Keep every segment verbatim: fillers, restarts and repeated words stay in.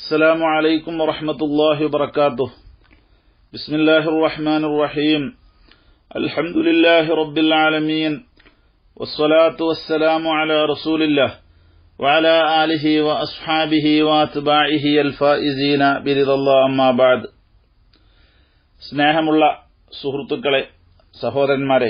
السلام عليكم ورحمة الله وبركاته. بسم الله الرحمن الرحيم. الحمد لله رب العالمين، والصلاة والسلام على رسول الله وعلى آله وأصحابه واتباعه الفائزين برضا الله. أما بعد. സ്നേഹമുള്ള സുഹൃത്തുക്കളെ, സഹോദരന്മാരെ,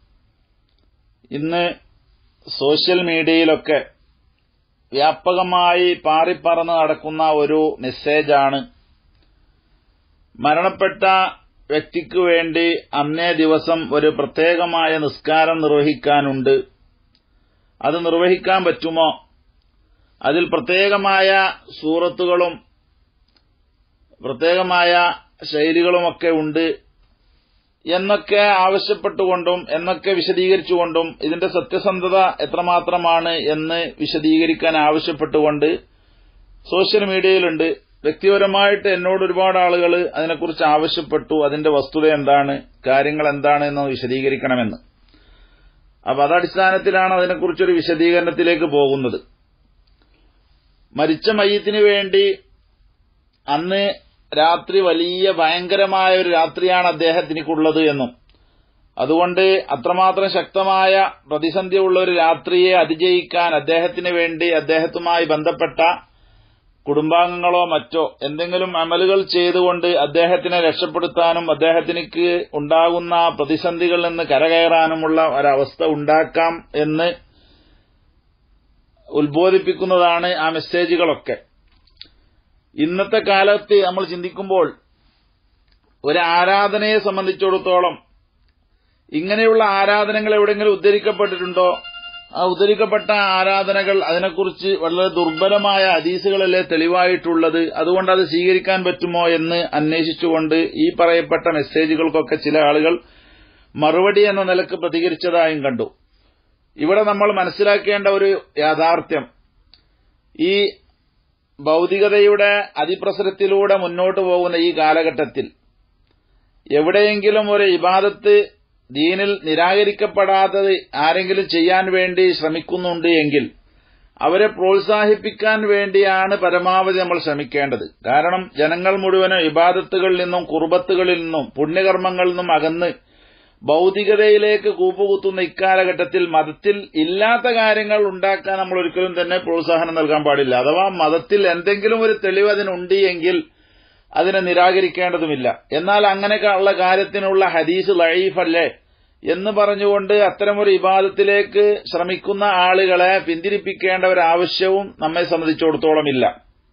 ഇന്ന് സോഷ്യൽ മീഡിയയിലൊക്കെ വ്യാപകമായി പാറിപ്പറന്ന് നടക്കുന്ന ഒരു മെസ്സേജാണ്, മരണപ്പെട്ട വ്യക്തിക്ക് വേണ്ടി അന്നേ ദിവസം ഒരു പ്രത്യേകമായ നിസ്കാരം നിർവഹിക്കാനുണ്ട്. അത് നിർവഹിക്കാൻ പറ്റുമോ? അതിൽ പ്രത്യേകമായ സൂറത്തുകളും പ്രത്യേകമായ ശൈലികളുമൊക്കെ ഉണ്ട് എന്നൊക്കെ ആവശ്യപ്പെട്ടുകൊണ്ടും എന്നൊക്കെ വിശദീകരിച്ചുകൊണ്ടും ഇതിന്റെ സത്യസന്ധത എത്രമാത്രമാണ് എന്ന് വിശദീകരിക്കാൻ ആവശ്യപ്പെട്ടുകൊണ്ട് സോഷ്യൽ മീഡിയയിലുണ്ട്. വ്യക്തിപരമായിട്ട് എന്നോട് ഒരുപാട് ആളുകൾ അതിനെക്കുറിച്ച് ആവശ്യപ്പെട്ടു, അതിന്റെ വസ്തുത എന്താണ്, കാര്യങ്ങൾ എന്താണ് എന്ന് വിശദീകരിക്കണമെന്ന്. അപ്പൊ അതടിസ്ഥാനത്തിലാണ് അതിനെക്കുറിച്ചൊരു വിശദീകരണത്തിലേക്ക് പോകുന്നത്. മരിച്ച മയ്യത്തിന് വേണ്ടി അന്ന് രാത്രി വലിയ ഭയങ്കരമായ ഒരു രാത്രിയാണ് അദ്ദേഹത്തിനുള്ളത് എന്നും അതുകൊണ്ട് അത്രമാത്രം ശക്തമായ പ്രതിസന്ധിയുള്ള ഒരു രാത്രിയെ അതിജയിക്കാൻ അദ്ദേഹത്തിന് വേണ്ടി അദ്ദേഹത്തുമായി ബന്ധപ്പെട്ട കുടുംബാംഗങ്ങളോ മറ്റോ എന്തെങ്കിലും അമലുകൾ ചെയ്തുകൊണ്ട് അദ്ദേഹത്തിനെ രക്ഷപ്പെടുത്താനും അദ്ദേഹത്തിനിക്ക് ഉണ്ടാകുന്ന പ്രതിസന്ധികളിൽ നിന്ന് കരകയറാനുമുള്ള ഒരവസ്ഥ ഉണ്ടാക്കാം എന്ന് ഉത്ബോധിപ്പിക്കുന്നതാണ് ആ മെസ്സേജുകളൊക്കെ. ഇന്നത്തെ കാലത്ത് നമ്മൾ ചിന്തിക്കുമ്പോൾ ഒരു ആരാധനയെ സംബന്ധിച്ചിടത്തോളം ഇങ്ങനെയുള്ള ആരാധനകൾ എവിടെയെങ്കിലും ഉദ്ധരിക്കപ്പെട്ടിട്ടുണ്ടോ? ആ ഉദ്ധരിക്കപ്പെട്ട ആരാധനകൾ അതിനെക്കുറിച്ച് വളരെ ദുർബലമായ ഹദീസുകളല്ലേ തെളിവായിട്ടുള്ളത്. അതുകൊണ്ട് അത് സ്വീകരിക്കാൻ പറ്റുമോ എന്ന് അന്വേഷിച്ചുകൊണ്ട് ഈ പറയപ്പെട്ട മെസ്സേജുകൾക്കൊക്കെ ചില ആളുകൾ മറുപടി എന്ന നിലക്ക് പ്രതികരിച്ചതായും കണ്ടു. ഇവിടെ നമ്മൾ മനസ്സിലാക്കേണ്ട ഒരു യാഥാർത്ഥ്യം, ഈ ഭൗതികതയുടെ അതിപ്രസരത്തിലൂടെ മുന്നോട്ടു പോകുന്ന ഈ കാലഘട്ടത്തിൽ എവിടെയെങ്കിലും ഒരു ഇബാദത്ത് ദീനിൽ നിരാകരിക്കപ്പെടാത്തത് ആരെങ്കിലും ചെയ്യാൻ വേണ്ടി ശ്രമിക്കുന്നുണ്ട് എങ്കിൽ അവരെ പ്രോത്സാഹിപ്പിക്കാൻ വേണ്ടിയാണ് പരമാവധി നമ്മൾ ശ്രമിക്കേണ്ടത്. കാരണം ജനങ്ങൾ മുഴുവനും ഇബാദത്തുകളിൽ നിന്നും കുർബത്തുകളിൽ നിന്നും പുണ്യകർമ്മങ്ങളിൽ നിന്നും അകന്ന് ഭൗതികതയിലേക്ക് കൂപ്പുകുത്തുന്ന ഇക്കാലഘട്ടത്തിൽ മതത്തിൽ ഇല്ലാത്ത കാര്യങ്ങൾ ഉണ്ടാക്കാൻ നമ്മൾ ഒരിക്കലും തന്നെ പ്രോത്സാഹനം നൽകാൻ പാടില്ല. അഥവാ മതത്തിൽ എന്തെങ്കിലും ഒരു തെളിവ് അതിനുണ്ട് എങ്കിൽ അതിനെ നിരാകരിക്കേണ്ടതുമില്ല. എന്നാൽ അങ്ങനെയുള്ള കാര്യത്തിനുള്ള ഹദീസ് ലഈഫല്ലേ എന്ന് പറഞ്ഞുകൊണ്ട് അത്തരമൊരു ഇബാദത്തിലേക്ക് ശ്രമിക്കുന്ന ആളുകളെ പിന്തിരിപ്പിക്കേണ്ട ഒരു ആവശ്യവും നമ്മെ സംബന്ധിച്ചിടത്തോളം ഇല്ല.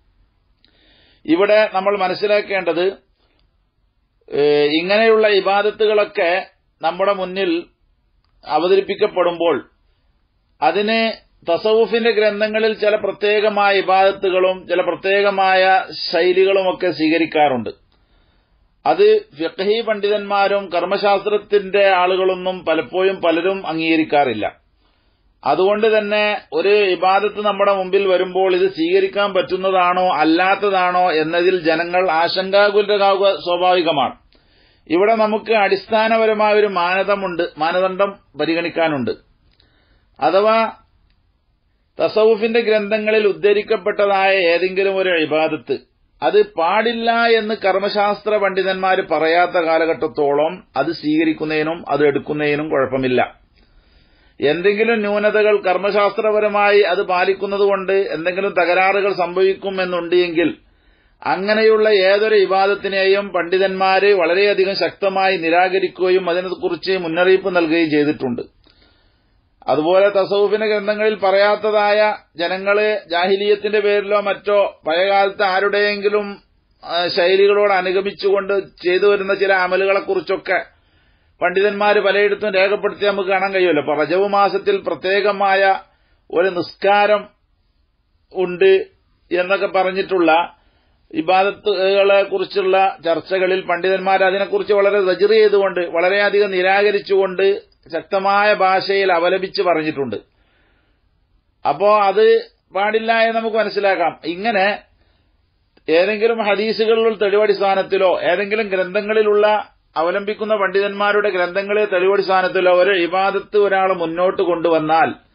ഇവിടെ നമ്മൾ മനസ്സിലാക്കേണ്ടത്, ഇങ്ങനെയുള്ള ഇബാദത്തുകളൊക്കെ നമ്മുടെ മുന്നിൽ അവതരിപ്പിക്കപ്പെടുമ്പോൾ അതിന് തസവുഫിന്റെ ഗ്രന്ഥങ്ങളിൽ ചില പ്രത്യേകമായ ഇബാദത്തുകളും ചില പ്രത്യേകമായ ശൈലികളുമൊക്കെ സ്വീകരിക്കാറുണ്ട്. അത് ഫിഖ്ഹി പണ്ഡിതന്മാരും കർമ്മശാസ്ത്രത്തിന്റെ ആളുകളൊന്നും പലപ്പോഴും പലരും അംഗീകരിക്കാറില്ല. അതുകൊണ്ട് തന്നെ ഒരു ഇബാദത്ത് നമ്മുടെ മുമ്പിൽ വരുമ്പോൾ ഇത് സ്വീകരിക്കാൻ പറ്റുന്നതാണോ അല്ലാത്തതാണോ എന്നതിൽ ജനങ്ങൾ ആശങ്കാകുലരാകുക സ്വാഭാവികമാണ്. ഇവിടെ നമുക്ക് അടിസ്ഥാനപരമായ ഒരു മാനദണ്ഡമുണ്ട് മാനദണ്ഡം പരിഗണിക്കാനുണ്ട്. അഥവാ തസവുഫിന്റെ ഗ്രന്ഥങ്ങളിൽ ഉദ്ധരിക്കപ്പെട്ടതായ ഏതെങ്കിലും ഒരു ഇബാദത്ത് അത് പാടില്ല എന്ന് കർമ്മശാസ്ത്ര പണ്ഡിതന്മാർ പറയാത്ത കാലഘട്ടത്തോളം അത് സ്വീകരിക്കുന്നതിനും അത് എടുക്കുന്നതിനും കുഴപ്പമില്ല. എന്തെങ്കിലും ന്യൂനതകൾ കർമ്മശാസ്ത്രപരമായി അത് പാലിക്കുന്നതുകൊണ്ട് എന്തെങ്കിലും തകരാറുകൾ സംഭവിക്കുമെന്നുണ്ട് എങ്കിൽ അങ്ങനെയുള്ള ഏതൊരു ഇബാദത്തിനെയും പണ്ഡിതന്മാര് വളരെയധികം ശക്തമായി നിരാകരിക്കുകയും അതിനെക്കുറിച്ച് മുന്നറിയിപ്പ് നൽകുകയും ചെയ്തിട്ടുണ്ട്. അതുപോലെ തസവുഫിന്റെ ഗ്രന്ഥങ്ങളിൽ പറയാത്തതായ ജനങ്ങള് ജാഹിലിയത്തിന്റെ പേരിലോ മറ്റോ പഴയകാലത്ത് ആരുടെയെങ്കിലും ശൈലികളോട് അനുഗമിച്ചുകൊണ്ട് ചെയ്തു വരുന്ന ചില അമലുകളെക്കുറിച്ചൊക്കെ പണ്ഡിതന്മാര് പലയിടത്തും രേഖപ്പെടുത്തി നമുക്ക് കാണാൻ കഴിയുമല്ലോ. അപ്പൊ റജബ് മാസത്തിൽ പ്രത്യേകമായ ഒരു നിസ്കാരം ഉണ്ട് എന്നൊക്കെ പറഞ്ഞിട്ടുള്ള ഇബാദത്തുകളെ കുറിച്ചുള്ള ചർച്ചകളിൽ പണ്ഡിതന്മാർ അതിനെക്കുറിച്ച് വളരെ സജ്ർ ചെയ്തുകൊണ്ട് വളരെയധികം നിരാകരിച്ചുകൊണ്ട് ശക്തമായ ഭാഷയിൽ അപലപിച്ച് പറഞ്ഞിട്ടുണ്ട്. അപ്പോ അത് പാടില്ല എന്ന് നമുക്ക് മനസ്സിലാക്കാം. ഇങ്ങനെ ഏതെങ്കിലും ഹദീസുകളിൽ തെളിവടിസ്ഥാനത്തിലോ ഏതെങ്കിലും ഗ്രന്ഥങ്ങളിലുള്ള അവലംബിക്കുന്ന പണ്ഡിതന്മാരുടെ ഗ്രന്ഥങ്ങളെ തെളിവടിസ്ഥാനത്തിലോ ഒരു ഇബാദത്ത് ഒരാൾ മുന്നോട്ട് കൊണ്ടുവന്നാൽ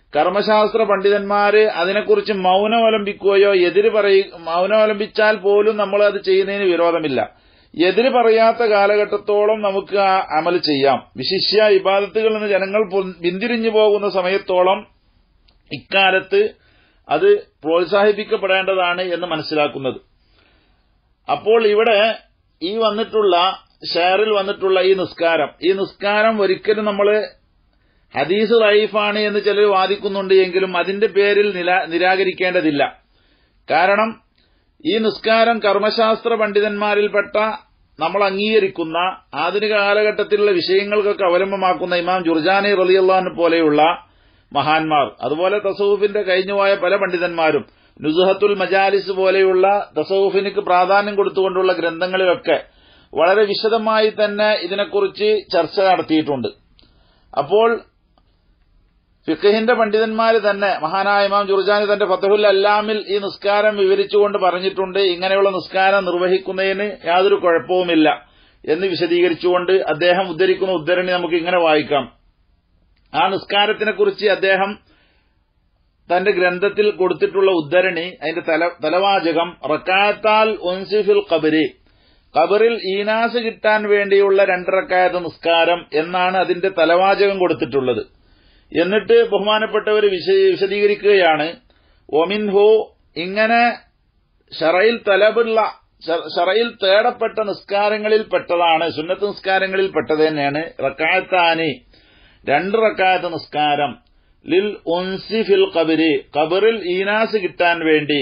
കർമ്മശാസ്ത്ര പണ്ഡിതന്മാര് അതിനെക്കുറിച്ച് മൗനമവലംബിക്കുകയോ എതിര് പറയ മൗനമവലംബിച്ചാൽ പോലും നമ്മൾ അത് ചെയ്യുന്നതിന് വിരോധമില്ല. എതിര് പറയാത്ത കാലഘട്ടത്തോളം നമുക്ക് ആ അമൽ ചെയ്യാം. വിശിഷ്യ ഇബാദത്തുകളിൽ നിന്ന് ജനങ്ങൾ പിന്തിരിഞ്ഞു പോകുന്ന സമയത്തോളം ഇക്കാലത്ത് അത് പ്രോത്സാഹിപ്പിക്കപ്പെടേണ്ടതാണ് എന്ന് മനസ്സിലാക്കുന്നത്. അപ്പോൾ ഇവിടെ ഈ വന്നിട്ടുള്ള ഷെയറിൽ വന്നിട്ടുള്ള ഈ നിസ്കാരം ഈ നിസ്കാരം ഒരിക്കലും നമ്മൾ ഹദീസ് ദഈഫാണ് എന്ന് ചിലർ വാദിക്കുന്നുണ്ട് എങ്കിലും അതിന്റെ പേരിൽ നിരാകരിക്കേണ്ടതില്ല. കാരണം ഈ നിസ്കാരം കർമ്മശാസ്ത്ര പണ്ഡിതന്മാരിൽപ്പെട്ട നമ്മൾ അംഗീകരിക്കുന്ന ആധുനിക കാലഘട്ടത്തിലുള്ള വിഷയങ്ങൾക്കൊക്കെ അവലംബമാക്കുന്ന ഇമാം ജുർജാനി റളിയല്ലാഹു അൻഹു പോലെയുള്ള മഹാന്മാർ, അതുപോലെ തസവുഫിന്റെ കഴിഞ്ഞുപോയ പല പണ്ഡിതന്മാരും നുസുഹത്തുൽ മജാലിസ് പോലെയുള്ള തസവുഫിനിക്ക് പ്രാധാന്യം കൊടുത്തുകൊണ്ടുള്ള ഗ്രന്ഥങ്ങളിലൊക്കെ വളരെ വിശദമായി തന്നെ ഇതിനെക്കുറിച്ച് ചർച്ച നടത്തിയിട്ടുണ്ട്. അപ്പോൾ ഫിഖഹിന്റെ പണ്ഡിതന്മാര് തന്നെ മഹാനായ ഇമാം ജുർജാനി തന്റെ ഫതഹുൽ അല്ലാമിൽ ഈ നിസ്കാരം വിവരിച്ചുകൊണ്ട് പറഞ്ഞിട്ടുണ്ട്, ഇങ്ങനെയുള്ള നിസ്കാരം നിർവഹിക്കുന്നതിന് യാതൊരു കുഴപ്പവുമില്ല എന്ന് വിശദീകരിച്ചുകൊണ്ട് അദ്ദേഹം ഉദ്ധരിക്കുന്ന ഉദ്ധരണി നമുക്ക് ഇങ്ങനെ വായിക്കാം. ആ നിസ്കാരത്തിനെക്കുറിച്ച് അദ്ദേഹം തന്റെ ഗ്രന്ഥത്തിൽ കൊടുത്തിട്ടുള്ള ഉദ്ധരണി, അതിന്റെ തല തലവാചകം റക്അത്താൽ ഉൻസി ഫിൽ ഖബരി, ഖബറിൽ ഈനാസ് കിട്ടാൻ വേണ്ടിയുള്ള രണ്ട് റക്അത്ത് നിസ്കാരം എന്നാണ് അതിന്റെ തലവാചകം കൊടുത്തിട്ടുള്ളത്. എന്നിട്ട് ബഹുമാനപ്പെട്ടവർ വിശദീകരിക്കുകയാണ്, ഒമിൻഹു ഇങ്ങനെ ശറയിൽ തലബുള്ള ശറയിൽ തേടപ്പെട്ട നിസ്കാരങ്ങളിൽ പെട്ടതാണ്, സുന്നത്ത് നിസ്കാരങ്ങളിൽ പെട്ടത് തന്നെയാണ് റക്അത്താനി രണ്ട് റക്അത്ത് നിസ്കാരം ലിൽ ഉൻസി ഫിൽ ഖബരി, ഖബറിൽ ഈനാസ് കിട്ടാൻ വേണ്ടി.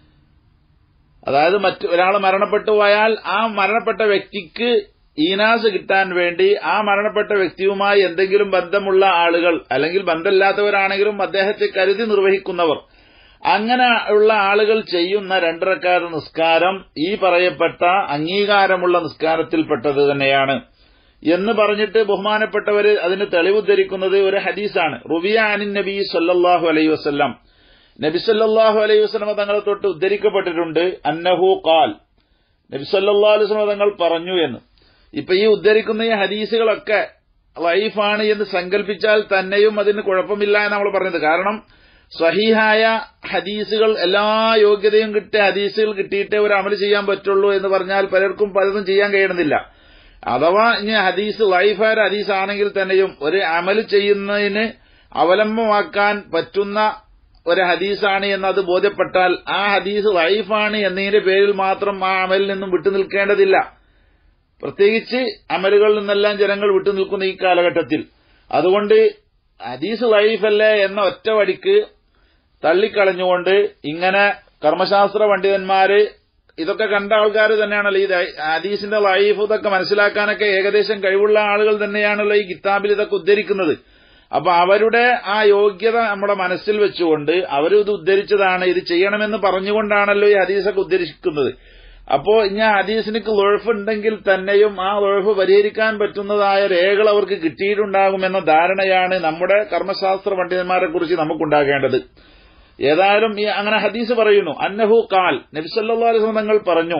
അതായത് മറ്റു ഒരാൾ മരണപ്പെട്ടു പോയാൽ ആ മരണപ്പെട്ട വ്യക്തിക്ക് ഈനാസ് കിട്ടാൻ വേണ്ടി ആ മരണപ്പെട്ട വ്യക്തിയുമായി എന്തെങ്കിലും ബന്ധമുള്ള ആളുകൾ അല്ലെങ്കിൽ ബന്ധമില്ലാത്തവരാണെങ്കിലും അദ്ദേഹത്തെ കരുതി നിർവഹിക്കുന്നവർ, അങ്ങനെ ഉള്ള ആളുകൾ ചെയ്യുന്ന രണ്ട് റക്അത്ത് നിസ്കാരം ഈ പറയപ്പെട്ട അംഗീകാരമുള്ള നിസ്കാരത്തിൽപ്പെട്ടത് തന്നെയാണ് എന്ന് പറഞ്ഞിട്ട് ബഹുമാനപ്പെട്ടവര് അതിന് തെളിവുദ്ധരിക്കുന്നത് ഒരു ഹദീസാണ്. റുവിയ അനിൻ നബി സല്ലല്ലാഹു അലൈഹി വസല്ലം, നബി സല്ലല്ലാഹു അലൈഹി വസല്ലം തങ്ങളെ തൊട്ട് ഉദ്ധരിക്കപ്പെട്ടിട്ടുണ്ട്, അന്നഹു ഖാൽ, നബി സല്ലല്ലാഹു അലൈഹി വസല്ലം തങ്ങൾ പറഞ്ഞു എന്ന്. ഇപ്പൊ ഈ ഉദ്ധരിക്കുന്ന ഈ ഹദീസുകളൊക്കെ ലൈഫാണ് എന്ന് സങ്കല്പിച്ചാൽ തന്നെയും അതിന് കുഴപ്പമില്ല എന്ന് നമ്മൾ പറഞ്ഞത്. കാരണം സ്വഹീഹായ ഹദീസുകൾ എല്ലാ യോഗ്യതയും കിട്ടിയ ഹദീസുകൾ കിട്ടിയിട്ടേ ഒരു അമൽ ചെയ്യാൻ പറ്റുള്ളൂ എന്ന് പറഞ്ഞാൽ പലർക്കും പലതും ചെയ്യാൻ കഴിയണമെന്നില്ല. അഥവാ ഇനി ഹദീസ് ലൈഫായ ഹദീസ് ആണെങ്കിൽ തന്നെയും ഒരു അമൽ ചെയ്യുന്നതിന് അവലംബമാക്കാൻ പറ്റുന്ന ഒരു ഹദീസാണ് എന്നത് ബോധ്യപ്പെട്ടാൽ ആ ഹദീസ് ലൈഫാണ് എന്നതിന്റെ പേരിൽ മാത്രം ആ അമലിൽ നിന്നും വിട്ടുനിൽക്കേണ്ടതില്ല. പ്രത്യേകിച്ച് അമലുകളിൽ നിന്നെല്ലാം ജനങ്ങൾ വിട്ടുനിൽക്കുന്ന ഈ കാലഘട്ടത്തിൽ. അതുകൊണ്ട് ഹദീസ് ലൈഫല്ലേ എന്ന ഒറ്റ വടിക്ക് തള്ളിക്കളഞ്ഞുകൊണ്ട് ഇങ്ങനെ കർമ്മശാസ്ത്ര പണ്ഡിതന്മാര് ഇതൊക്കെ കണ്ട ആൾക്കാർ തന്നെയാണല്ലോ ഈ ഹദീസിന്റെ ലൈഫ് ഇതൊക്കെ മനസ്സിലാക്കാനൊക്കെ ഏകദേശം കഴിവുള്ള ആളുകൾ തന്നെയാണല്ലോ ഈ കിതാബിൽ ഇതൊക്കെ ഉദ്ധരിക്കുന്നത്. അപ്പൊ അവരുടെ ആ യോഗ്യത നമ്മുടെ മനസ്സിൽ വെച്ചുകൊണ്ട് അവരിത് ഉദ്ധരിച്ചതാണ്, ഇത് ചെയ്യണമെന്ന് പറഞ്ഞുകൊണ്ടാണല്ലോ ഈ ഹദീസൊക്കെ ഉദ്ധരിക്കുന്നത്. അപ്പോ ഇനി ഹദീസിനിക്ക് ലൊഴഫ് ഉണ്ടെങ്കിൽ തന്നെയും ആ ലൊഴഫ് പരിഹരിക്കാൻ പറ്റുന്നതായ രേഖകൾ അവർക്ക് കിട്ടിയിട്ടുണ്ടാകുമെന്ന ധാരണയാണ് നമ്മുടെ കർമ്മശാസ്ത്ര പണ്ഡിതന്മാരെ കുറിച്ച് നമുക്കുണ്ടാകേണ്ടത്. ഏതായാലും ഈ അങ്ങനെ ഹദീസ് പറയുന്നു, അന്നഹു ഖാൽ, നബി സല്ലല്ലാഹു അലൈഹി വസല്ലം തങ്ങൾ പറഞ്ഞു,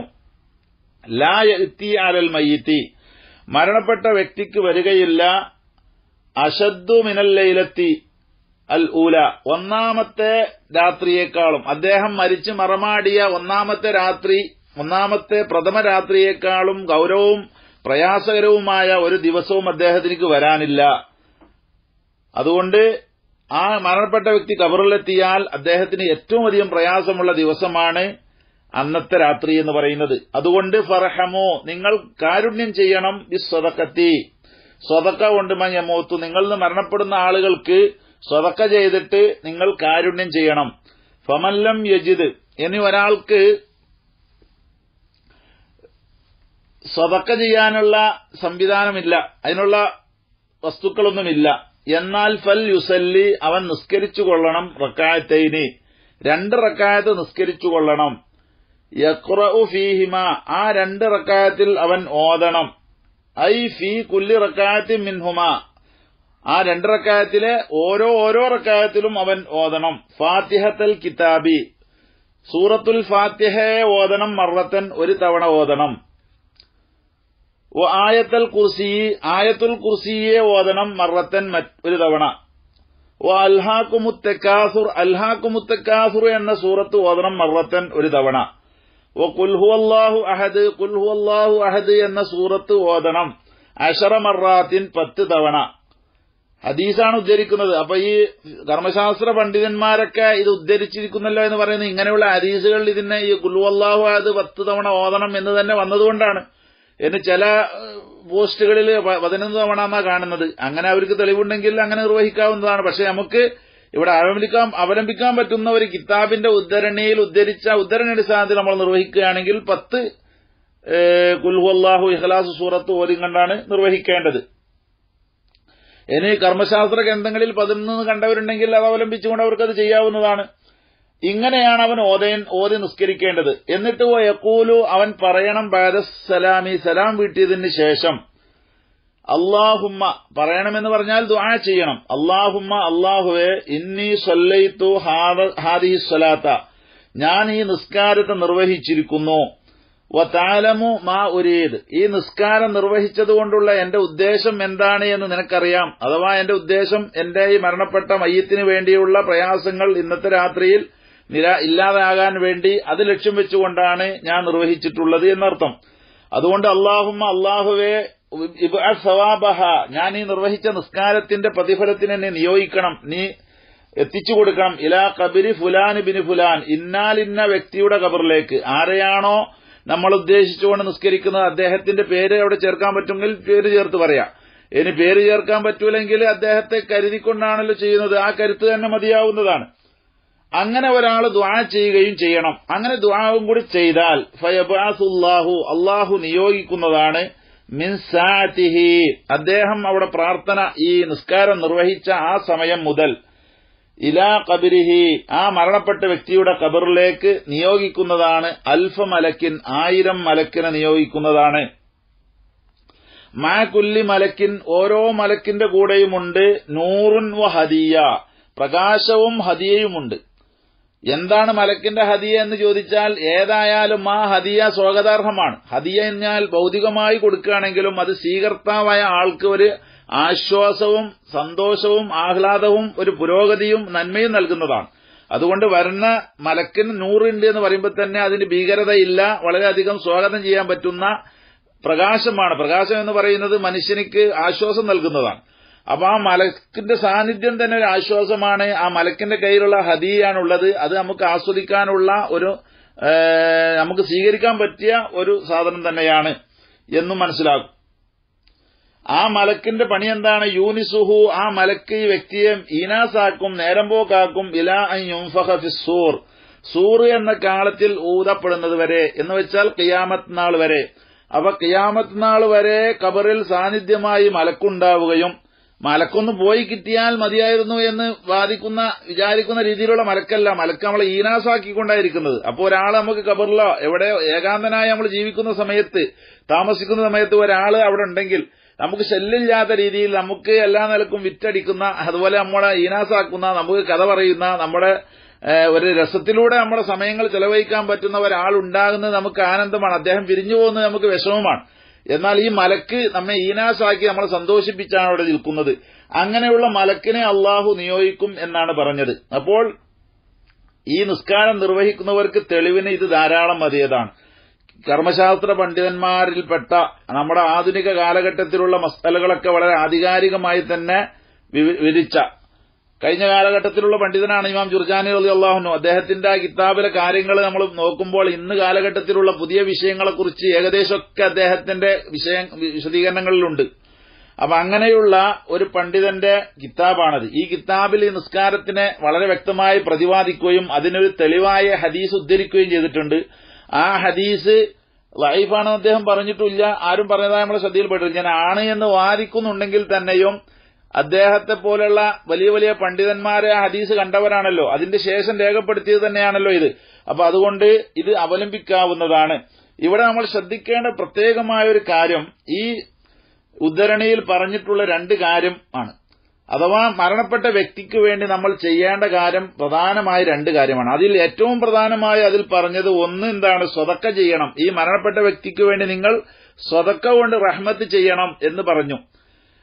ലാ യഅതി അലൽ മയ്യിത്തി, മരണപ്പെട്ട വ്യക്തിക്ക് വരികയില്ല, അശദ്ദു മിനൽ ലൈലത്തി അൽ ഊല, ഒന്നാമത്തെ രാത്രിയേക്കാളും, അദ്ദേഹം മരിച്ച് മറമാടിയ ഒന്നാമത്തെ രാത്രി ഒന്നാമത്തെ പ്രഥമ രാത്രിയേക്കാളും ഗൌരവവും പ്രയാസകരവുമായ ഒരു ദിവസവും അദ്ദേഹത്തിലേക്ക് വരാനില്ല. അതുകൊണ്ട് ആ മരണപ്പെട്ട വ്യക്തി ഖബറിലെത്തിയാൽ അദ്ദേഹത്തിന് ഏറ്റവും അധികം പ്രയാസമുള്ള ദിവസമാണ് അന്നത്തെ രാത്രി എന്ന് പറയുന്നത്. അതുകൊണ്ട് ഫർഹമോ, നിങ്ങൾ കാരുണ്യം ചെയ്യണം, ബിസ് സ്വദഖത്തി, സ്വദഖ കൊണ്ട് മയ്യമൂത്തു, നിങ്ങളിൽ നിന്ന് മരണപ്പെടുന്ന ആളുകൾക്ക് സ്വദഖ ചെയ്തിട്ട് നിങ്ങൾ കാരുണ്യം ചെയ്യണം. ഫമല്ലം യജിദ്, ഇനി ഒരാൾക്ക് സ്വദഖ ചെയ്യാനുള്ള സംവിധാനമില്ല, അതിനുള്ള വസ്തുക്കളൊന്നുമില്ല, എന്നാൽ ഫൽ യുസല്ലി, അവൻ നിസ്കരിച്ചു കൊള്ളണം, റക്അത്തൈനി, രണ്ട് റക്അത്ത് നിസ്കരിച്ചു കൊള്ളണം, യഖ്റഉ ഫീഹിമ, ആ രണ്ട് റക്അത്തിൽ അവൻ ഓതണം, ഐ ഫീ കുല്ലി റക്അത്തിൻ മിൻഹുമ, ആ രണ്ട് റക്അത്തിലെ ഓരോ ഓരോ റക്അത്തിലും അവൻ ഓതണം, ഫാത്തിഹത്തുൽ കിതാബി, സൂറത്തുൽ ഫാത്തിഹയെ ഓതണം, മറത്തൻ ഒരു തവണ ഓതണം, വ ആയത്തുൽ കുർസി, ആയത്തുൽ കുർസിയെ ഓതണം, മറത്തൻ ഒരു തവണ, അൽഹാക്കുമുത്തക്കാസുർ അൽഹാക്കുമുത്തക്കാസുർ എന്ന സൂറത്ത് ഓതണം മറത്തൻ ഒരു തവണ. ഓ കുൽഹുവല്ലാഹു അഹദ് കുൽഹുവല്ലാഹു അഹദ് എന്ന സൂറത്ത് ഓതണം അശറ മറാത്തിൻ പത്ത് തവണ. ഹദീസാണ് ഉദ്ധരിക്കുന്നത്. അപ്പൊ ഈ കർമ്മശാസ്ത്ര പണ്ഡിതന്മാരൊക്കെ ഇത് ഉദ്ധരിച്ചിരിക്കുന്നല്ലോ എന്ന് പറയുന്നത് ഇങ്ങനെയുള്ള ഹദീസുകളിൽ ഇതിനെ ഈ കുൽഹുവല്ലാഹു അഹദ് പത്ത് തവണ ഓതണം എന്ന് തന്നെ വന്നതുകൊണ്ടാണ്. എന്ന് ചില പോസ്റ്റുകളിൽ പതിനൊന്ന് തവണ എന്നാ കാണുന്നത്. അങ്ങനെ അവർക്ക് തെളിവുണ്ടെങ്കിൽ അങ്ങനെ നിർവഹിക്കാവുന്നതാണ്. പക്ഷെ നമുക്ക് ഇവിടെ അവലംബിക്കാൻ അവലംബിക്കാൻ പറ്റുന്ന ഒരു കിതാബിന്റെ ഉദ്ധരണിയിൽ ഉദ്ധരിച്ച ഉദ്ധരണ അടിസ്ഥാനത്തിൽ നമ്മൾ നിർവഹിക്കുകയാണെങ്കിൽ പത്ത് കുൽഹുവല്ലാഹു ഇഖ്ലാസ് സൂറത്ത് ഓതി കണ്ടാണ് നിർവഹിക്കേണ്ടത്. ഇനി കർമ്മശാസ്ത്ര ഗ്രന്ഥങ്ങളിൽ പതിനൊന്ന് കണ്ടവരുണ്ടെങ്കിൽ അത് അവലംബിച്ചുകൊണ്ട് അവർക്കത് ചെയ്യാവുന്നതാണ്. ഇങ്ങനെയാണ് അവൻ ഓതയൻ ഓതി നിസ്കരിക്കേണ്ടത്. എന്നിട്ട് യഖൂലു അവൻ പറയണം ബഅദ സലാമി സലാം വീട്ടിയതിന് ശേഷം അല്ലാഹുമ്മ പറയണമെന്ന് പറഞ്ഞാൽ ദുആ ചെയ്യണം. അല്ലാഹുമ്മ അല്ലാഹുവേ ഇന്നി സല്ലൈതു ഹാദിഹി സ്വലാത്ത ഞാൻ ഈ നിസ്കാരത്തെ നിർവഹിച്ചിരിക്കുന്നു. വതഅലമു മാ ഉരീദ് ഈ നിസ്കാരം നിർവഹിച്ചതുകൊണ്ടുള്ള എന്റെ ഉദ്ദേശം എന്താണ് എന്ന് നിനക്കറിയാം. അഥവാ എന്റെ ഉദ്ദേശം എന്റെ ഈ മരണപ്പെട്ട മയ്യത്തിന് വേണ്ടിയുള്ള പ്രയാസങ്ങൾ ഇന്നത്തെ രാത്രിയിൽ നിരാ ഇല്ലാതാകാൻ വേണ്ടി അത് ലക്ഷ്യം വെച്ചുകൊണ്ടാണ് ഞാൻ നിർവഹിച്ചിട്ടുള്ളത് എന്നർത്ഥം. അതുകൊണ്ട് അല്ലാഹുമ്മ അല്ലാഹുവേ ഇബ്അസ് സവാബഹ ഞാൻ ഈ നിർവഹിച്ച നിസ്കാരത്തിന്റെ പ്രതിഫലത്തിന് എന്നെ നിയോഗിക്കണം, നീ എത്തിച്ചു കൊടുക്കണം. ഇലാ ഖബരി ഫുലാൻ ബിൻ ഫുലാൻ ഇന്നാലിന്ന വ്യക്തിയുടെ ഖബറിലേക്ക്. ആരെയാണോ നമ്മൾ ഉദ്ദേശിച്ചുകൊണ്ട് നിസ്കരിക്കുന്നത് അദ്ദേഹത്തിന്റെ പേര് അവിടെ ചേർക്കാൻ പറ്റുമെങ്കിൽ പേര് ചേർത്ത് പറയാം. ഇനി പേര് ചേർക്കാൻ പറ്റൂലെങ്കിൽ അദ്ദേഹത്തെ കരുതിക്കൊണ്ടാണല്ലോ ചെയ്യുന്നത്, ആ കരുത്ത് തന്നെ മതിയാവുന്നതാണ്. അങ്ങനെ ഒരാൾ ദുആ ചെയ്യുകയും ചെയ്യണം. അങ്ങനെ ദുആവും കൂടി ചെയ്താൽ ഫയബ്അസുല്ലാഹു അല്ലാഹു നിയോഗിക്കുന്നതാണ് മിൻ സാഅതിഹി അദ്ദേഹം അവിടെ പ്രാർത്ഥന ഈ നിസ്കാരം നിർവഹിച്ച ആ സമയം മുതൽ ഇലാ ഖബരിഹി ആ മരണപ്പെട്ട വ്യക്തിയുടെ ഖബറിലേക്ക് നിയോഗിക്കുന്നതാണ് അൽഫ മലക്കിൻ ആയിരം മലക്കിനെ നിയോഗിക്കുന്നതാണ്. മാ കുല്ലി മലക്കിൻ ഓരോ മലക്കിന്റെ കൂടെയുമുണ്ട് നൂറുൻ വ ഹദിയ പ്രകാശവും ഹദിയയുമുണ്ട്. എന്താണ് മലക്കിന്റെ ഹദിയ എന്ന് ചോദിച്ചാൽ ഏതായാലും ആ ഹദിയ സ്വാഗതാർഹമാണ്. ഹദിയ എന്നാൽ ഭൗതികമായി കൊടുക്കുകയാണെങ്കിലും അത് സ്വീകർത്താവായ ആൾക്ക് ഒരു ആശ്വാസവും സന്തോഷവും ആഹ്ലാദവും ഒരു പുരോഗതിയും നന്മയും നൽകുന്നതാണ്. അതുകൊണ്ട് വരുന്ന മലക്കിന് നൂറുണ്ട് എന്ന് പറയുമ്പോൾ തന്നെ അതിന് ഭീകരതയില്ല, വളരെയധികം സ്വാഗതം ചെയ്യാൻ പറ്റുന്ന പ്രകാശമാണ്. പ്രകാശം എന്ന് പറയുന്നത് മനുഷ്യനിക്ക് ആശ്വാസം നൽകുന്നതാണ്. അപ്പൊ ആ മലക്കിന്റെ സാന്നിധ്യം തന്നെ ഒരു ആശ്വാസമാണ്. ആ മലക്കിന്റെ കയ്യിലുള്ള ഹദിയാണുള്ളത്. അത് നമുക്ക് ആസ്വദിക്കാനുള്ള ഒരു നമുക്ക് സ്വീകരിക്കാൻ പറ്റിയ ഒരു സാധനം തന്നെയാണ് എന്നും മനസ്സിലാകും. ആ മലക്കിന്റെ പണി എന്താണ്? യൂനിസുഹു ആ മലക്ക് ഈ വ്യക്തിയെ ഈനാസാക്കും, നേരം പോക്കാക്കും. ഇലാ അൻ യുൻഫഖ ഫിസ്സൂർ സൂർ എന്ന കാലത്തിൽ ഊതപ്പെടുന്നത് വരെ എന്ന് വെച്ചാൽ ഖിയാമത്ത് നാൾ വരെ. അപ്പൊ ഖിയാമത്ത് നാൾ വരെ ഖബറിൽ സാന്നിധ്യമായി മലക്കുണ്ടാവുകയും മലക്കൊന്ന് പോയി കിട്ടിയാൽ മതിയായിരുന്നു എന്ന് വാദിക്കുന്ന വിചാരിക്കുന്ന രീതിയിലുള്ള മലക്കല്ല. മലക്ക് നമ്മളെ ഈനാസാക്കിക്കൊണ്ടായിരിക്കുന്നത്. അപ്പോൾ ഒരാൾ നമുക്ക് ഖബറിലോ എവിടെ ഏകാന്തനായി നമ്മൾ ജീവിക്കുന്ന സമയത്ത് താമസിക്കുന്ന സമയത്ത് ഒരാൾ അവിടെ ഉണ്ടെങ്കിൽ നമുക്ക് ശല്യമില്ലാത്ത രീതിയിൽ നമുക്ക് എല്ലാ നിലക്കും വിറ്റടിക്കുന്ന, അതുപോലെ നമ്മളെ ഈനാസാക്കുന്ന, നമുക്ക് കഥ പറയുന്ന, നമ്മുടെ ഒരു രസത്തിലൂടെ നമ്മുടെ സമയങ്ങൾ ചെലവഴിക്കാൻ പറ്റുന്ന ഒരാളുണ്ടാകുന്നത് നമുക്ക് ആനന്ദമാണ്. അദ്ദേഹം പിരിഞ്ഞു പോകുന്നത് നമുക്ക് വിഷമമാണ്. എന്നാൽ ഈ മലക്ക് നമ്മെ ഈനാസാക്കി നമ്മളെ സന്തോഷിപ്പിച്ചാണ് അവിടെ നിൽക്കുന്നത്. അങ്ങനെയുള്ള മലക്കിനെ അള്ളാഹു നിയോഗിക്കും എന്നാണ് പറഞ്ഞത്. അപ്പോൾ ഈ നിസ്കാരം നിർവഹിക്കുന്നവർക്ക് തെളിവിന് ഇത് ധാരാളം മതിയതാണ്. കർമ്മശാസ്ത്ര പണ്ഡിതന്മാരിൽപ്പെട്ട നമ്മുടെ ആധുനിക കാലഘട്ടത്തിലുള്ള മസ്അലകളൊക്കെ വളരെ ആധികാരികമായി തന്നെ വിവരിച്ച കഴിഞ്ഞ കാലഘട്ടത്തിലുള്ള പണ്ഡിതനാണ് ഇമാം ജുർജാനി റളിയല്ലാഹു അൻഹു. അദ്ദേഹത്തിന്റെ ആ കിതാബിലെ കാര്യങ്ങൾ നമ്മൾ നോക്കുമ്പോൾ ഇന്ന് കാലഘട്ടത്തിലുള്ള പുതിയ വിഷയങ്ങളെക്കുറിച്ച് ഏകദേശമൊക്കെ അദ്ദേഹത്തിന്റെ വിഷയ വിശദീകരണങ്ങളിലുണ്ട്. അപ്പൊ അങ്ങനെയുള്ള ഒരു പണ്ഡിതന്റെ കിതാബാണത്. ഈ കിതാബിൽ ഈ നിസ്കാരത്തിനെ വളരെ വ്യക്തമായി പ്രതിപാദിക്കുകയും അതിനൊരു തെളിവായ ഹദീസ് ഉദ്ധരിക്കുകയും ചെയ്തിട്ടുണ്ട്. ആ ഹദീസ് ലൈഫാണെന്ന് അദ്ദേഹം പറഞ്ഞിട്ടില്ല, ആരും പറഞ്ഞതായി നമ്മളെ ശ്രദ്ധയിൽപ്പെട്ടില്ല. ഞാൻ ആണ് എന്ന് വാദിക്കുന്നുണ്ടെങ്കിൽ തന്നെയും അദ്ദേഹത്തെ പോലുള്ള വലിയ വലിയ പണ്ഡിതന്മാരെ ആ ഹദീസ് കണ്ടവരാണല്ലോ, അതിന്റെ ശേഷം രേഖപ്പെടുത്തിയത് തന്നെയാണല്ലോ ഇത്. അപ്പൊ അതുകൊണ്ട് ഇത് അവലംബിക്കാവുന്നതാണ്. ഇവിടെ നമ്മൾ ശ്രദ്ധിക്കേണ്ട പ്രത്യേകമായ ഒരു കാര്യം ഈ ഉദ്ധരണിയിൽ പറഞ്ഞിട്ടുള്ള രണ്ട് കാര്യം ആണ്. അഥവാ മരണപ്പെട്ട വ്യക്തിക്ക് വേണ്ടി നമ്മൾ ചെയ്യേണ്ട കാര്യം പ്രധാനമായ രണ്ട് കാര്യമാണ്. അതിൽ ഏറ്റവും പ്രധാനമായി അതിൽ പറഞ്ഞത് ഒന്ന് എന്താണ്? സ്വതക്ക ചെയ്യണം. ഈ മരണപ്പെട്ട വ്യക്തിക്ക് വേണ്ടി നിങ്ങൾ സ്വതക്ക കൊണ്ട് റഹ്മത്ത് ചെയ്യണം എന്ന് പറഞ്ഞു.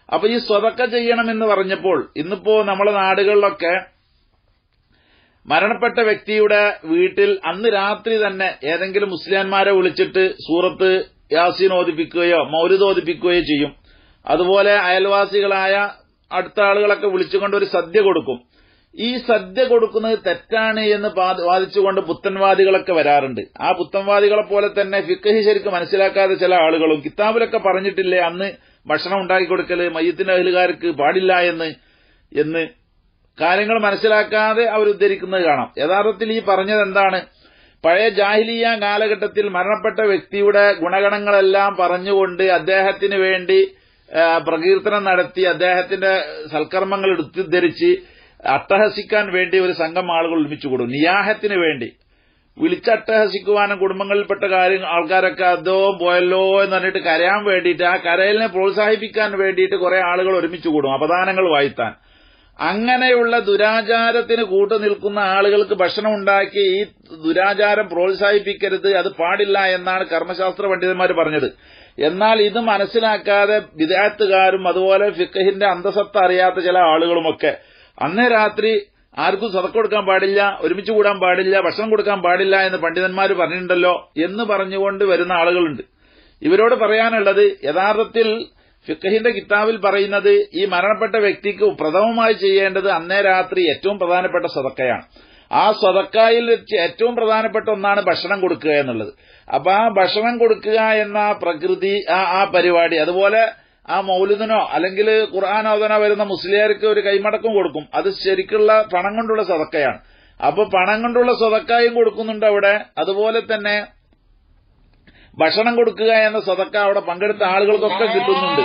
അപ്പൊ ഈ സ്വതക്ക ചെയ്യണമെന്ന് പറഞ്ഞപ്പോൾ ഇന്നിപ്പോ നമ്മളെ നാടുകളിലൊക്കെ മരണപ്പെട്ട വ്യക്തിയുടെ വീട്ടിൽ അന്ന് രാത്രി തന്നെ ഏതെങ്കിലും മുസ്ലിംമാരെ വിളിച്ചിട്ട് സൂറത്ത് യാസീൻ ഓതിപ്പിക്കുകയോ മൗലിദ് ഓതിപ്പിക്കുകയോ ചെയ്യും. അതുപോലെ അയൽവാസികളായ അടുത്ത ആളുകളൊക്കെ വിളിച്ചുകൊണ്ട് ഒരു സദ്യ കൊടുക്കും. ഈ സദ്യ കൊടുക്കുന്നത് തെറ്റാണ് എന്ന് വാദിച്ചുകൊണ്ട് പുത്തൻവാദികളൊക്കെ വരാറുണ്ട്. ആ പുത്തൻവാദികളെ പോലെ തന്നെ ഫിഖ്ഹ് ശരിക്കും മനസ്സിലാക്കാതെ ചില ആളുകളും കിതാബിലൊക്കെ പറഞ്ഞിട്ടില്ലേ അന്ന് ഭക്ഷണം ഉണ്ടാക്കി കൊടുക്കല് മയ്യത്തിന്റെ അഹലുകാർക്ക് പാടില്ല എന്ന് എന്ന് കാര്യങ്ങൾ മനസ്സിലാക്കാതെ അവർ ഉദ്ധരിക്കുന്നത് കാണാം. യഥാർത്ഥത്തിൽ ഈ പറഞ്ഞത് എന്താണ്? പഴയ ജാഹിലിയ കാലഘട്ടത്തിൽ മരണപ്പെട്ട വ്യക്തിയുടെ ഗുണഗണങ്ങളെല്ലാം പറഞ്ഞുകൊണ്ട് അദ്ദേഹത്തിന് വേണ്ടി പ്രകീർത്തനം നടത്തി അദ്ദേഹത്തിന്റെ സൽക്കർമ്മങ്ങൾ എടുത്തുദ്ധരിച്ച് അട്ടഹസിക്കാൻ വേണ്ടി ഒരു സംഘം ആളുകൾ ഒരുമിച്ചു കൂടും. നിയാഹത്തിന് വേണ്ടി വിളിച്ചട്ടഹസിക്കുവാനും കുടുംബങ്ങളിൽപ്പെട്ട കാര്യം ആൾക്കാരൊക്കെ അതോ പോയല്ലോ എന്ന് പറഞ്ഞിട്ട് കരയാൻ വേണ്ടിയിട്ട് ആ കരയലിനെ പ്രോത്സാഹിപ്പിക്കാൻ വേണ്ടിയിട്ട് കുറെ ആളുകൾ ഒരുമിച്ചു കൂടും അപദാനങ്ങൾ വായിത്താൻ. അങ്ങനെയുള്ള ദുരാചാരത്തിന് കൂട്ടു നിൽക്കുന്ന ആളുകൾക്ക് ഭക്ഷണം ഉണ്ടാക്കി ഈ ദുരാചാരം പ്രോത്സാഹിപ്പിക്കരുത്, അത് പാടില്ല എന്നാണ് കർമ്മശാസ്ത്ര പണ്ഡിതന്മാർ പറഞ്ഞത്. എന്നാൽ ഇത് മനസ്സിലാക്കാതെ ബിദ്അത്തുകാരും അതുപോലെ ഫിഖ്ഹിന്റെ അന്തസത്ത അറിയാത്ത ചില ആളുകളുമൊക്കെ അന്നേ രാത്രി ആർക്കും സദഖ കൊടുക്കാൻ പാടില്ല, ഒരുമിച്ച് കൂടാൻ പാടില്ല, ഭക്ഷണം കൊടുക്കാൻ പാടില്ല എന്ന് പണ്ഡിതന്മാർ പറഞ്ഞിട്ടുണ്ടല്ലോ എന്ന് പറഞ്ഞുകൊണ്ട് വരുന്ന ആളുകളുണ്ട്. ഇവരോട് പറയാനുള്ളത് യഥാർത്ഥത്തിൽ ഫിഖ്ഹിന്റെ കിതാബിൽ പറയുന്നത് ഈ മരണപ്പെട്ട വ്യക്തിക്ക് പ്രഥമമായി ചെയ്യേണ്ടത് അന്നേ രാത്രി ഏറ്റവും പ്രധാനപ്പെട്ട സദഖയാണ്. ആ സദഖയിൽ വെച്ച് ഏറ്റവും പ്രധാനപ്പെട്ട ഒന്നാണ് ഭക്ഷണം കൊടുക്കുക എന്നുള്ളത്. അപ്പൊ ആ ഭക്ഷണം കൊടുക്കുക എന്ന പ്രകൃതി ആ ആ പരിപാടി അതുപോലെ ആ മൗലിദിനോ അല്ലെങ്കിൽ ഖുർആാനോദനോ വരുന്ന മുസ്ലിയാർക്ക് ഒരു കൈമടക്കം കൊടുക്കും. അത് ശരിക്കുള്ള പണം കൊണ്ടുള്ള സദഖയാണ്. അപ്പൊ പണം കൊണ്ടുള്ള സദഖയും കൊടുക്കുന്നുണ്ട് അവിടെ. അതുപോലെ തന്നെ ഭക്ഷണം കൊടുക്കുക എന്ന സദഖ അവിടെ പങ്കെടുത്ത ആളുകൾക്കൊക്കെ കിട്ടുന്നുണ്ട്.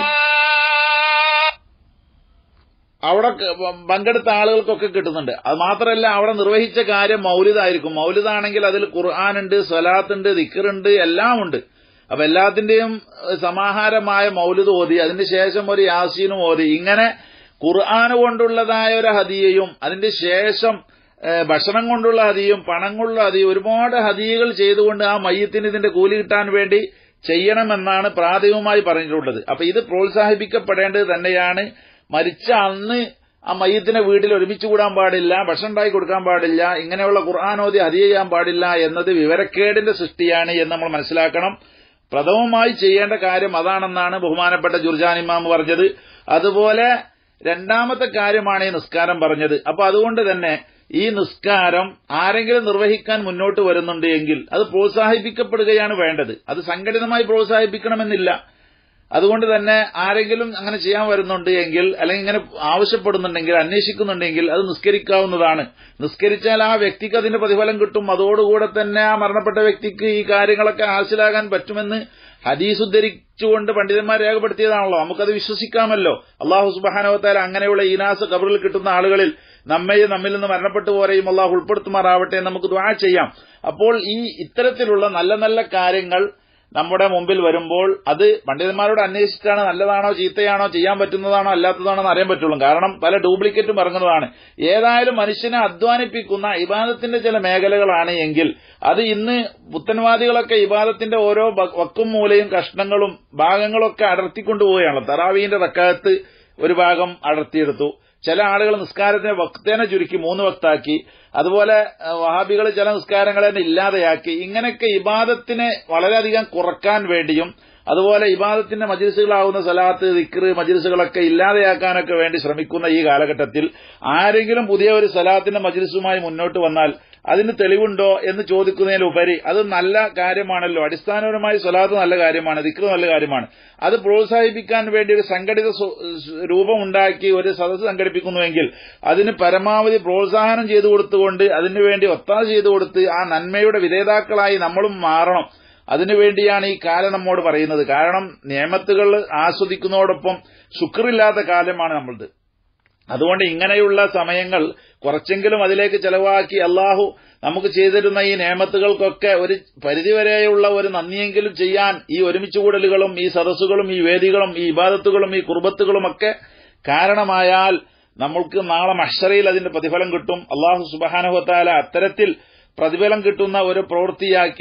അവിടെ പങ്കെടുത്ത ആളുകൾക്കൊക്കെ കിട്ടുന്നുണ്ട്. അത് മാത്രമല്ല അവിടെ നിർവഹിച്ച കാര്യം മൗലിദായിരിക്കും. മൗലിദാണെങ്കിൽ അതിൽ ഖുർആനുണ്ട്, സ്വലാത്തുണ്ട്, ദിക്റുണ്ട്, എല്ലാം ഉണ്ട്. അപ്പൊ എല്ലാത്തിന്റെയും സമാഹാരമായ മൗലിദ് ഓതി അതിന് ശേഷം ഒരു യാസീനും ഓതി ഇങ്ങനെ ഖുർആൻ കൊണ്ടുള്ളതായ ഒരു ഹദിയയും അതിന്റെ ശേഷം ഭക്ഷണം കൊണ്ടുള്ള ഹദിയും പണം കൊണ്ടുള്ള ഹദിയും ഒരുപാട് ഹദിയകൾ ചെയ്തുകൊണ്ട് ആ മയ്യത്തിന് ഇതിന്റെ കൂലി കിട്ടാൻ വേണ്ടി ചെയ്യണമെന്നാണ് പ്രാഥമികമായി പറഞ്ഞിട്ടുള്ളത്. അപ്പൊ ഇത് പ്രോത്സാഹിപ്പിക്കപ്പെടേണ്ടത് തന്നെയാണ്. മരിച്ച അന്ന് ആ മയ്യത്തിനെ വീട്ടിൽ ഒരുമിച്ച് കൂടാൻ പാടില്ല, ഭക്ഷണം ഉണ്ടാക്കി കൊടുക്കാൻ പാടില്ല, ഇങ്ങനെയുള്ള ഖുർആനോദി ഹദിയ ചെയ്യാൻ പാടില്ല എന്നത് വിവരക്കേടിന്റെ സൃഷ്ടിയാണ് എന്ന് നമ്മൾ മനസ്സിലാക്കണം. പ്രഥമമായി ചെയ്യേണ്ട കാര്യം അതാണെന്നാണ് ബഹുമാനപ്പെട്ട ജുർജാൻ ഇമാം പറഞ്ഞത്. അതുപോലെ രണ്ടാമത്തെ കാര്യമാണ് ഈ നിസ്കാരം പറഞ്ഞത്. അപ്പൊ അതുകൊണ്ട് തന്നെ ഈ നിസ്കാരം ആരെങ്കിലും നിർവഹിക്കാൻ മുന്നോട്ട് വരുന്നുണ്ട് എങ്കിൽ അത് പ്രോത്സാഹിപ്പിക്കപ്പെടുകയാണ് വേണ്ടത്. അത് സംഘടിതമായി പ്രോത്സാഹിപ്പിക്കണമെന്നില്ല. അതുകൊണ്ട് തന്നെ ആരെങ്കിലും അങ്ങനെ ചെയ്യാൻ വരുന്നുണ്ട് എങ്കിൽ അല്ലെങ്കിൽ ഇങ്ങനെ ആവശ്യപ്പെടുന്നുണ്ടെങ്കിൽ അന്വേഷിക്കുന്നുണ്ടെങ്കിൽ അത് നിസ്കരിക്കാവുന്നതാണ്. നിസ്കരിച്ചാൽ ആ വ്യക്തിക്ക് അതിന്റെ പ്രതിഫലം കിട്ടും. അതോടുകൂടെ തന്നെ ആ മരണപ്പെട്ട വ്യക്തിക്ക് ഈ കാര്യങ്ങളൊക്കെ ഹാസിലാകാൻ പറ്റുമെന്ന് ഹദീസ് ഉദ്ധരിച്ചുകൊണ്ട് പണ്ഡിതന്മാർ രേഖപ്പെടുത്തിയതാണല്ലോ. നമുക്കത് വിശ്വസിക്കാമല്ലോ. അള്ളാഹു സുബ്ഹാനഹു വ തആല അങ്ങനെയുള്ള ഈനാസ് ഖബറിൽ കിട്ടുന്ന ആളുകളിൽ നമ്മയും നമ്മിൽ നിന്ന് മരണപ്പെട്ടു പോരെയും അള്ളാഹു ഉൾപ്പെടുത്തുമാറാവട്ടെ നമുക്ക് ദുആ ചെയ്യാം. അപ്പോൾ ഈ ഇത്തരത്തിലുള്ള നല്ല നല്ല കാര്യങ്ങൾ നമ്മുടെ മുമ്പിൽ വരുമ്പോൾ അത് പണ്ഡിതന്മാരോട് അന്വേഷിച്ചിട്ടാണ് നല്ലതാണോ ചീത്തയാണോ ചെയ്യാൻ പറ്റുന്നതാണോ അല്ലാത്തതാണോ എന്ന് അറിയാൻ പറ്റുള്ളൂ. കാരണം പല ഡ്യൂപ്ലിക്കേറ്റും ഇറങ്ങുന്നതാണ്. ഏതായാലും മനുഷ്യനെ അധ്വാനിപ്പിക്കുന്ന ഇബാദത്തിന്റെ ചില മേഖലകളാണ് എങ്കിൽ അത് ഇന്ന് പുത്തൻവാദികളൊക്കെ ഇബാദത്തിന്റെ ഓരോ വക്കും മൂലയും കഷ്ണങ്ങളും ഭാഗങ്ങളൊക്കെ അടർത്തിക്കൊണ്ടുപോവുകയാണല്ലോ. തറാവീന്റെ റക്അത്ത് ഒരു ഭാഗം അടർത്തിയെടുത്തു. ചില ആളുകൾ നിസ്കാരത്തിനെ വക്തേനെ ചുരുക്കി മൂന്ന് വക്താക്കി. അതുപോലെ വഹാബികൾ ചില നിസ്കാരങ്ങളെ ഇല്ലാതെയാക്കി. ഇങ്ങനെയൊക്കെ ഇബാദത്തിനെ വളരെയധികം കുറക്കാൻ വേണ്ടിയും അതുപോലെ ഇബാദത്തിന്റെ മജ്ലിസുകളാവുന്ന സലാത്ത് ദിക്ർ മജ്ലിസുകളൊക്കെ ഇല്ലാതെയാക്കാനൊക്കെ വേണ്ടി ശ്രമിക്കുന്ന ഈ കാലഘട്ടത്തിൽ ആരെങ്കിലും പുതിയ ഒരു സലാത്തിന്റെ മജ്ലിസുമായി മുന്നോട്ട് വന്നാൽ അതിന് തെളിവുണ്ടോ എന്ന് ചോദിക്കുന്നതിലുപരി അത് നല്ല കാര്യമാണല്ലോ. അടിസ്ഥാനപരമായി സലാത്ത് നല്ല കാര്യമാണ്, ദിക്ർ നല്ല കാര്യമാണ്. അത് പ്രോത്സാഹിപ്പിക്കാൻ വേണ്ടി ഒരു സംഘടിത രൂപമുണ്ടാക്കി ഒരു സദസ്സ് സംഘടിപ്പിക്കുന്നുവെങ്കിൽ അതിന് പരമാവധി പ്രോത്സാഹനം ചെയ്തു കൊടുത്തുകൊണ്ട് അതിനുവേണ്ടി ഒത്താശ ചെയ്തു കൊടുത്ത് ആ നന്മയുടെ വിധേതാക്കളായി നമ്മളും മാറണം. അതിനുവേണ്ടിയാണ് ഈ കാലം നമ്മോട് പറയുന്നത്. കാരണം നിയമത്തുകൾ ആസ്വദിക്കുന്നതോടൊപ്പം ശുക്രില്ലാത്ത കാലമാണ് നമ്മളത്. അതുകൊണ്ട് ഇങ്ങനെയുള്ള സമയങ്ങൾ കുറച്ചെങ്കിലും അതിലേക്ക് ചെലവാക്കി അള്ളാഹു നമുക്ക് ചെയ്തിരുന്ന ഈ നിയമത്തുകൾക്കൊക്കെ ഒരു പരിധിവരെയുള്ള ഒരു നന്ദിയെങ്കിലും ചെയ്യാൻ ഈ ഒരുമിച്ചുകൂടലുകളും ഈ സദസ്സുകളും ഈ വേദികളും ഈ ഇബാദത്തുകളും ഈ കുർബത്തുകളുമൊക്കെ കാരണമായാൽ നമ്മൾക്ക് നാളെ മഹ്ശറയിൽ അതിന്റെ പ്രതിഫലം കിട്ടും. അള്ളാഹു സുബ്ഹാനഹു വ തആല അത്തരത്തിൽ പ്രതിഫലം കിട്ടുന്ന ഒരു പ്രവൃത്തിയാക്കി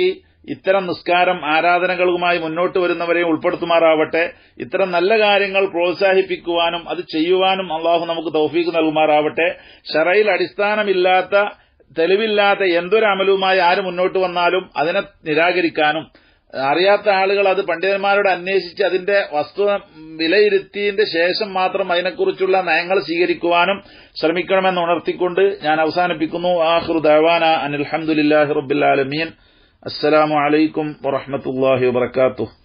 ഇത്തരം നിസ്കാരം ആരാധനകളുമായി മുന്നോട്ട് വരുന്നവരെയും ഉൾപ്പെടുത്തുമാറാവട്ടെ. ഇത്തരം നല്ല കാര്യങ്ങൾ പ്രോത്സാഹിപ്പിക്കുവാനും അത് ചെയ്യുവാനും അള്ളാഹു നമുക്ക് തൗഫീഖ് നൽകുമാറാവട്ടെ. ശറയിൽ അടിസ്ഥാനമില്ലാത്ത തെളിവില്ലാത്ത എന്തൊരു അമലുമായി ആര് മുന്നോട്ട് വന്നാലും അതിനെ നിരാകരിക്കാനും അറിയാത്ത ആളുകൾ അത് പണ്ഡിതന്മാരോട് അന്വേഷിച്ച് അതിന്റെ വസ്തുത വിലയിരുത്തിയതിന്റെ ശേഷം മാത്രം അതിനെക്കുറിച്ചുള്ള നയങ്ങൾ സ്വീകരിക്കുവാനും ശ്രമിക്കണമെന്ന് ഉണർത്തിക്കൊണ്ട് ഞാൻ അവസാനിപ്പിക്കുന്നു. ആഖിറു ദഅവാന അനിൽ ഹംദുലില്ലാഹി റബ്ബിൽ ആലമീൻ. അസ്സലാമു അലൈക്കും വറഹ്മത്തുള്ളാഹി വബറകാതുഹു.